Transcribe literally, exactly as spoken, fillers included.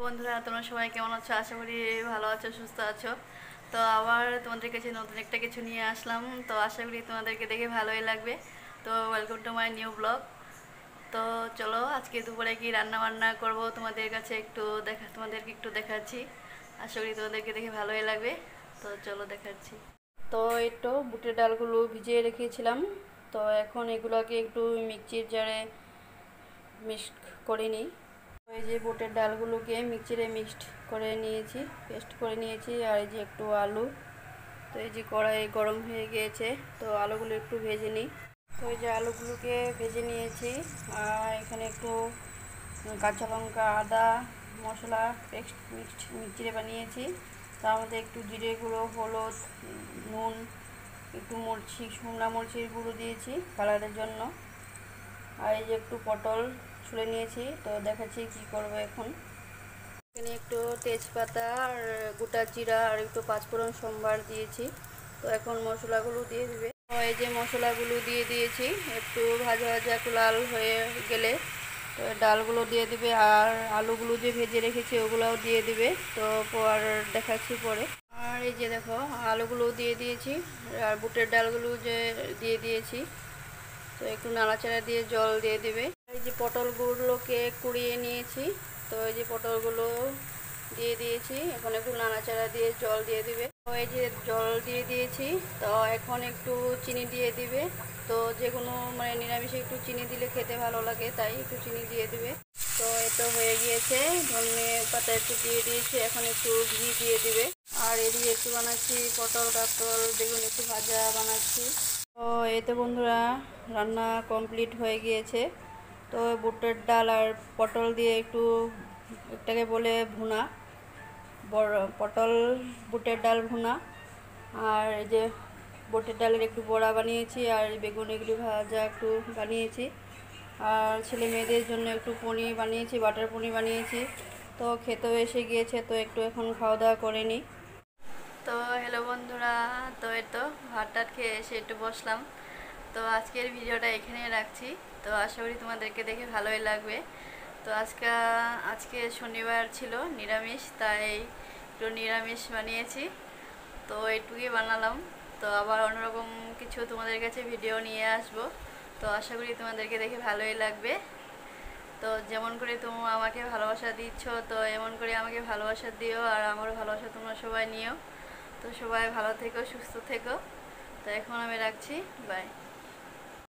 বন্ধুরা, তোমরা সবাই কেমন আছো? আশা করি ভালো আছো, সুস্থ আছো। তো আবার তোমাদের কাছে নতুন একটা কিছু নিয়ে আসলাম। তো আশা করি তোমাদেরকে দেখে ভালোই লাগবে। তো welcome to my new blog. তো চলো, আজকে দুপুরে কি রান্না বান্না করব তোমাদের কাছে একটু দেখা তোমাদেরকে একটু দেখাচ্ছি। আশা করি তোমাদেরকে দেখে ভালোই লাগবে। তো চলো দেখাচ্ছি। তো এই তো বুটের ডালগুলো ভিজিয়ে রেখেছিলাম। তো এখন এগুলোকে একটু মিক্সির জারে মিক্সড করে নিই। এই যে বুটের ডালগুলোকে মিক্সিরে মিক্সড করে নিয়েছি, পেস্ট করে নিয়েছি। আর এই যে একটু আলু। তো এই যে কড়াই গরম হয়ে গিয়েছে, তো আলুগুলো একটু ভেজে নিই। তো এই যে আলুগুলোকে ভেজে নিয়েছি। আর এখানে একটু কাঁচা লঙ্কা, আদা, মশলা পেস্ট মিক্সড মিক্সিরে বানিয়েছি। তার মধ্যে একটু জিরে গুঁড়ো, হলুদ, নুন, একটু মরচি শুকনা মরিচের গুঁড়ো দিয়েছি কালারের জন্য। আর এই যে একটু পটল ছুলে নিয়েছি। তো দেখাচ্ছি কি করব এখন। এখানে একটু তেজপাতা আর গোটা জিরা আর একটু পাঁচফোড়ন সম্বার দিয়েছি। তো এখন মশলাগুলো দিয়ে দিবে। তো এই যে মশলাগুলো দিয়ে দিয়েছি, একটু ভাজা ভাজা একটু লাল হয়ে গেলে তো ডালগুলো দিয়ে দিবে। আর আলুগুলো যে ভেজে রেখেছি ওগুলোও দিয়ে দিবে। তো পর দেখাচ্ছি পরে। আর এই যে দেখো, আলুগুলো দিয়ে দিয়েছি আর বুটের ডালগুলো যে দিয়ে দিয়েছি। তো একটু নাড়াচাড়া দিয়ে জল দিয়ে দিবে। এই যে পটলগুলোকে কুড়িয়ে নিয়েছি। তো এই যে পটলগুলো দিয়ে দিয়েছি, এখন একটু নাড়াচাড়া দিয়ে জল দিয়ে দিবে। তো এই যে জল দিয়ে দিয়েছি। তো এখন একটু চিনি দিয়ে দিবে। তো যে কোনো মানে নিরামিষে একটু চিনি দিলে খেতে ভালো লাগে, তাই একটু চিনি দিয়ে দিবে। তো এটা হয়ে গিয়েছে। ধনে পাতা একটু দিয়ে দিয়েছি, এখন একটু ঘি দিয়ে দিবে। আর এদিকে একটু বানাচ্ছি পটল কাটল বেগুন একটু ভাজা বানাচ্ছি। তো এতে বন্ধুরা রান্না কমপ্লিট হয়ে গিয়েছে। তো বুটের ডাল আর পটল দিয়ে একটু একটাকে বলে ভুনা, বড় পটল বুটের ডাল ভুনা। আর এই যে বুটের ডালের একটু বড়া বানিয়েছি, আর বেগুন এগুলি ভাজা একটু বানিয়েছি। আর ছেলে মেয়েদের জন্য একটু পনির বানিয়েছি, বাটার পনির বানিয়েছি। তো খেতেও এসে গিয়েছে, তো একটু এখন খাওয়া দাওয়া করে নিই। তো হ্যালো বন্ধুরা, তো এই তো ভাত টাত খেয়ে এসে একটু বসলাম। তো আজকের ভিডিওটা এখানেই রাখছি। তো আশা করি তোমাদেরকে দেখে ভালোই লাগবে। তো আজকে আজকে শনিবার ছিল, নিরামিষ, তাই একটু নিরামিষ বানিয়েছি। তো এইটুকুই বানালাম। তো আবার অন্যরকম কিছু তোমাদের কাছে ভিডিও নিয়ে আসব। তো আশা করি তোমাদেরকে দেখে ভালোই লাগবে। তো যেমন করে তোমরা আমাকে ভালোবাসা দিচ্ছ, তো এমন করে আমাকে ভালোবাসা দিও, আর আমারও ভালোবাসা তোমরা সবাই নিও। তো সবাই ভালো থেকো, সুস্থ থেকো। তো এখন আমি রাখছি, বাই।